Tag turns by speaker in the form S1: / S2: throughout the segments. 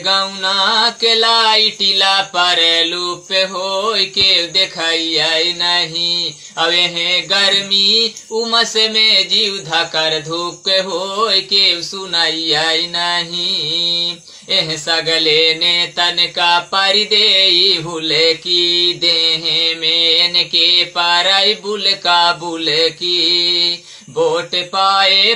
S1: गौना के लाइटिला पर लूप हो के देखैया नहीं। अवे है गर्मी उमस में जीव धकर धूप हो के सुनैया नहीं। एह सगले ने तन का परिदेई भूले की देह में के पाराई बुल का बुल की। वोट पाए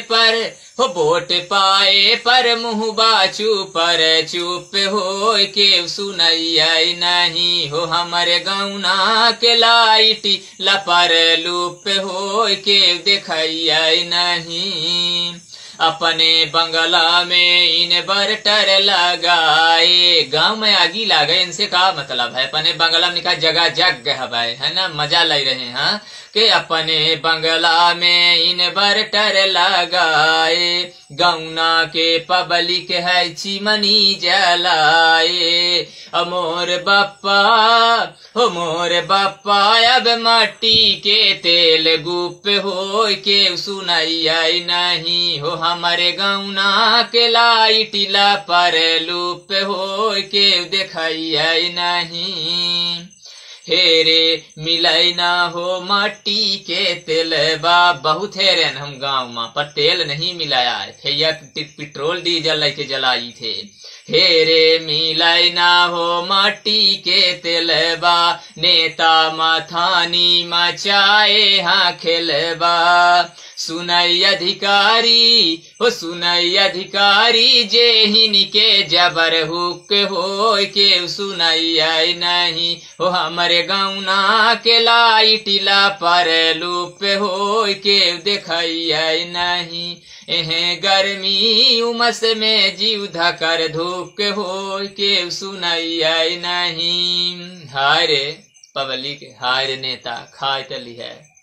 S1: पर मुँह बाचू पर चुप हो के सुनैया नहीं। हो हमरे गौना के लाइटी लपर लूप हो के देखैया नहीं। अपने बंगला में इन्वर्टर लगाए, गांव में आगी लागे, इनसे का मतलब है। अपने बंगला में का जगह जग है ना, मजा ले रहे हैं कि अपने बंगला में इन्वर्टर लगाए। गौना के पब्लिक है चिमनी जलाए। मोर बप्पा अब मट्टी के तेल गुप हो के सुनैया नहीं। हो हमारे गौना के लाइटिला पर लूप हो के देखैया नहीं। हेरे मिलाई ना हो मट्टी के तेल बा। बहुत हेरे हम गाँव में पर तेल नहीं मिलाया है, भैया पेट्रोल डीजल लेके जलाई थे। हेरे मिलाई ना हो मट्टी के तेल बा। नेता मथानी मचाए हाँ खेलबा। सुनई अधिकारी जे हिनके जबर हुक हो के सुनैया नहीं। हो हमरे गौना के लाइटिला पर लूप हो के देखैया नहीं। एह गर्मी उमस में जीव धकर धूप हो के सुनैया नहीं। हाय रे पब्लिक, हाय रे नेता, खाए तली है।